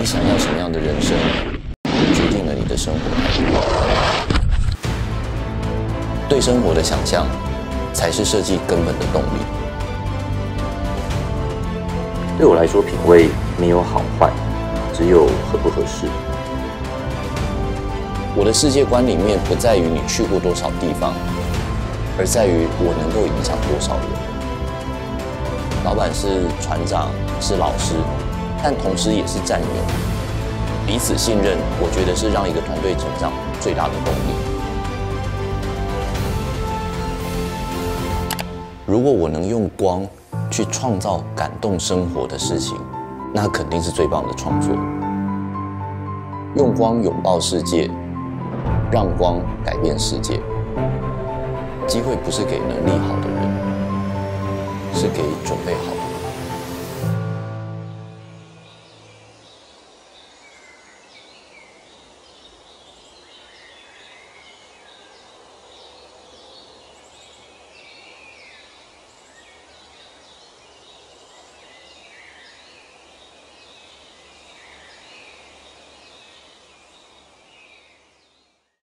想要什么样的人生，决定了你的生活态度。对生活的想象，才是设计根本的动力。 对我来说，品味没有好坏，只有合不合适。 我的世界观里面不在于你去过多少地方，而在于我能够影响多少人。老板是船长，是老师，但同时也是战友。彼此信任，我觉得是让一个团队成长最大的动力。如果我能用光去创造感动生活的事情，那肯定是最棒的创作。用光拥抱世界，让光改变世界。机会不是给能力好的人，是给准备好的人。